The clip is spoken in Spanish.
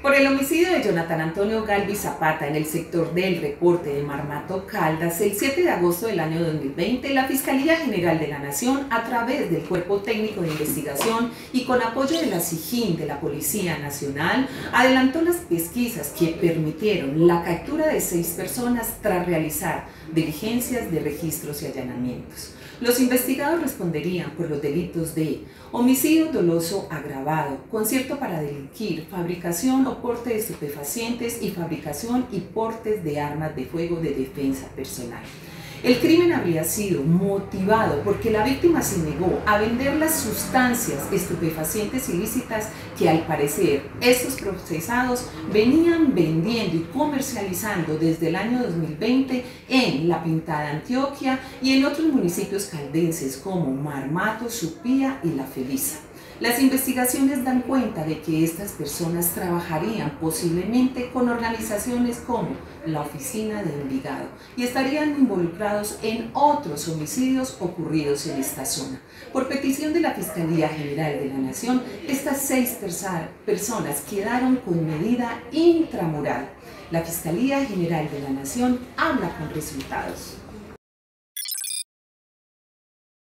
Por el homicidio de Jonathan Antonio Galvis Zapata en el sector del Reporte de Marmato, Caldas, el 7 de agosto del año 2020, la Fiscalía General de la Nación, a través del Cuerpo Técnico de Investigación y con apoyo de la SIJIN de la Policía Nacional, adelantó las pesquisas que permitieron la captura de 6 personas tras realizar diligencias de registros y allanamientos. Los investigados responderían por los delitos de homicidio doloso agravado, concierto para delinquir, fabricación o porte de estupefacientes y fabricación y portes de armas de fuego de defensa personal. El crimen habría sido motivado porque la víctima se negó a vender las sustancias estupefacientes ilícitas que al parecer estos procesados venían vendiendo y comercializando desde el año 2020 en La Pintada, Antioquia, y en otros municipios caldenses como Marmato, Supía y La Feliza. Las investigaciones dan cuenta de que estas personas trabajarían posiblemente con organizaciones como la Oficina de Envigado y estarían involucrados en otros homicidios ocurridos en esta zona. Por petición de la Fiscalía General de la Nación, estas 6 personas quedaron con medida intramural. La Fiscalía General de la Nación habla con resultados.